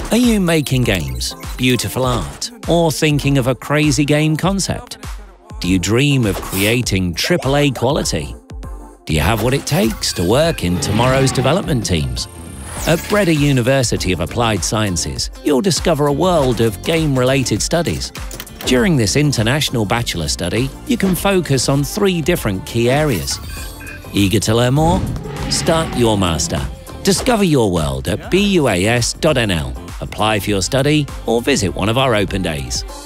Are you making games, beautiful art, or thinking of a crazy game concept? Do you dream of creating AAA quality? Do you have what it takes to work in tomorrow's development teams? At Breda University of Applied Sciences, you'll discover a world of game-related studies. During this international bachelor study, you can focus on 3 different key areas. Eager to learn more? Start your master. Discover your world at buas.nl. Apply for your study or visit one of our open days.